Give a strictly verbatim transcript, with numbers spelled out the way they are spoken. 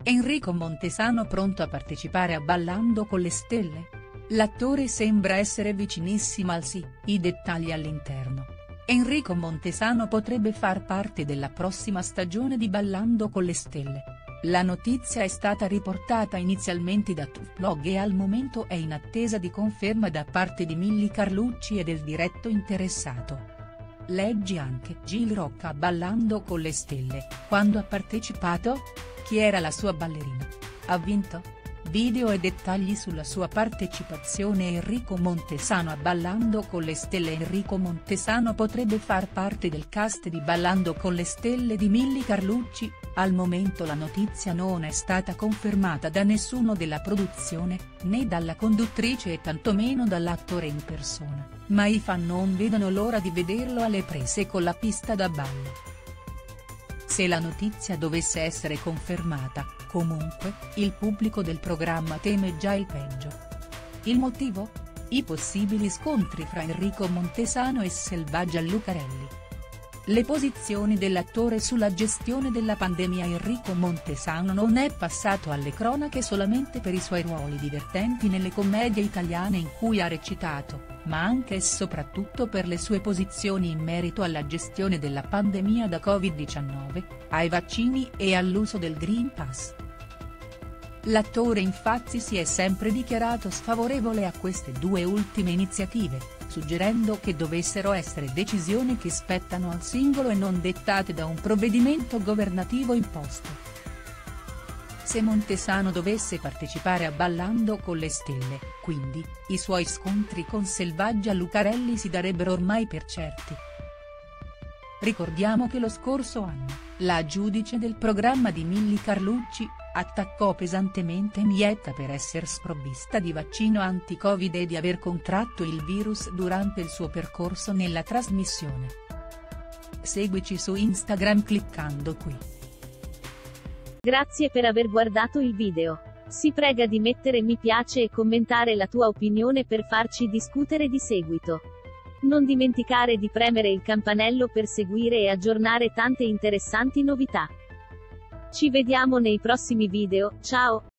Enrico Montesano pronto a partecipare a Ballando con le stelle? L'attore sembra essere vicinissimo al sì, i dettagli all'interno. Enrico Montesano potrebbe far parte della prossima stagione di Ballando con le stelle. La notizia è stata riportata inizialmente da Tufblog e al momento è in attesa di conferma da parte di Milly Carlucci e del diretto interessato. Leggi anche: Gil Rocca a Ballando con le stelle, quando ha partecipato? Chi era la sua ballerina? Ha vinto? Video e dettagli sulla sua partecipazione. Enrico Montesano a Ballando con le stelle. Enrico Montesano potrebbe far parte del cast di Ballando con le stelle di Milly Carlucci. Al momento la notizia non è stata confermata da nessuno della produzione, né dalla conduttrice e tantomeno dall'attore in persona, ma i fan non vedono l'ora di vederlo alle prese con la pista da ballo. Se la notizia dovesse essere confermata, comunque, il pubblico del programma teme già il peggio. Il motivo? I possibili scontri fra Enrico Montesano e Selvaggia Lucarelli. Le posizioni dell'attore sulla gestione della pandemia. Enrico Montesano non è passato alle cronache solamente per i suoi ruoli divertenti nelle commedie italiane in cui ha recitato, ma anche e soprattutto per le sue posizioni in merito alla gestione della pandemia da Covid diciannove, ai vaccini e all'uso del Green Pass. L'attore infatti si è sempre dichiarato sfavorevole a queste due ultime iniziative, suggerendo che dovessero essere decisioni che spettano al singolo e non dettate da un provvedimento governativo imposto. Se Montesano dovesse partecipare a Ballando con le stelle, quindi, i suoi scontri con Selvaggia Lucarelli si darebbero ormai per certi. Ricordiamo che lo scorso anno, la giudice del programma di Milly Carlucci, attaccò pesantemente Mietta per essere sprovvista di vaccino anti-Covid e di aver contratto il virus durante il suo percorso nella trasmissione. Seguici su Instagram cliccando qui. Grazie per aver guardato il video. Si prega di mettere mi piace e commentare la tua opinione per farci discutere di seguito. Non dimenticare di premere il campanello per seguire e aggiornare tante interessanti novità. Ci vediamo nei prossimi video, ciao!